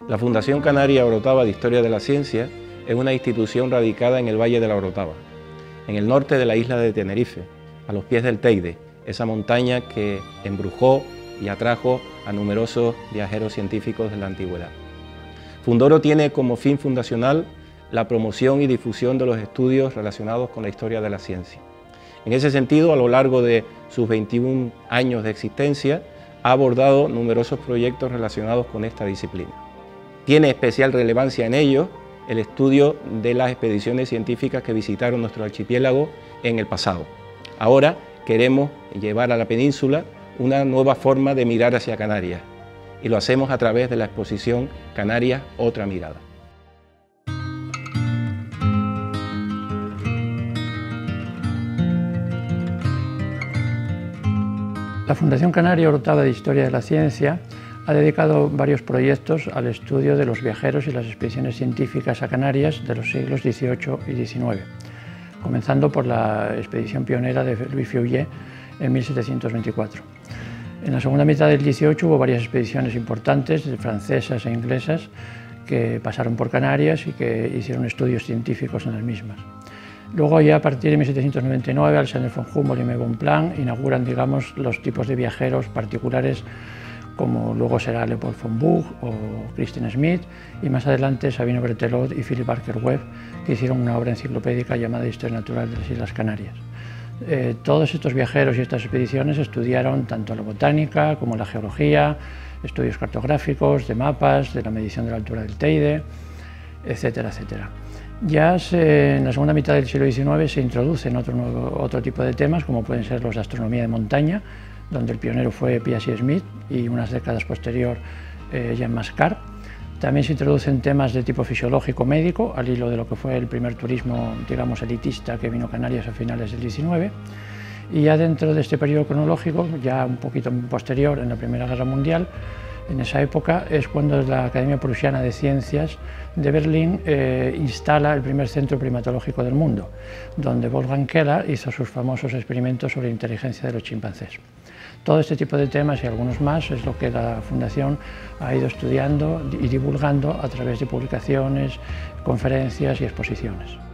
La Fundación Canaria Orotava de Historia de la Ciencia es una institución radicada en el Valle de la Orotava, en el norte de la isla de Tenerife, a los pies del Teide, esa montaña que embrujó y atrajo a numerosos viajeros científicos de la antigüedad. Fundoro tiene como fin fundacional la promoción y difusión de los estudios relacionados con la historia de la ciencia. En ese sentido, a lo largo de sus 21 años de existencia, ha abordado numerosos proyectos relacionados con esta disciplina. Tiene especial relevancia en ellos el estudio de las expediciones científicas que visitaron nuestro archipiélago en el pasado. Ahora queremos llevar a la península una nueva forma de mirar hacia Canarias y lo hacemos a través de la exposición Canarias, otra mirada. La Fundación Canaria Orotava de Historia de la Ciencia ha dedicado varios proyectos al estudio de los viajeros y las expediciones científicas a Canarias de los siglos XVIII y XIX, comenzando por la expedición pionera de Louis Feuillet en 1724. En la segunda mitad del XVIII hubo varias expediciones importantes, francesas e inglesas, que pasaron por Canarias y que hicieron estudios científicos en las mismas. Luego, ya a partir de 1799, Alexander von Humboldt y Emile Bonpland inauguran, digamos, los tipos de viajeros particulares, como luego será Leopold von Buch o Christian Schmidt, y más adelante Sabino Berthelot y Philip Barker Webb, que hicieron una obra enciclopédica llamada Historia Natural de las Islas Canarias. Todos estos viajeros y estas expediciones estudiaron tanto la botánica como la geología, estudios cartográficos, de mapas, de la medición de la altura del Teide, etcétera, etcétera. Ya en la segunda mitad del siglo XIX se introducen otro tipo de temas, como pueden ser los de astronomía de montaña, donde el pionero fue Piazzi Smyth y unas décadas posterior Jean Mascart. También se introducen temas de tipo fisiológico médico, al hilo de lo que fue el primer turismo, digamos, elitista que vino a Canarias a finales del XIX. Y ya dentro de este periodo cronológico, ya un poquito posterior, en la Primera Guerra Mundial, en esa época es cuando la Academia Prusiana de Ciencias de Berlín instala el primer centro primatológico del mundo, donde Wolfgang Keller hizo sus famosos experimentos sobre la inteligencia de los chimpancés. Todo este tipo de temas y algunos más es lo que la Fundación ha ido estudiando y divulgando a través de publicaciones, conferencias y exposiciones.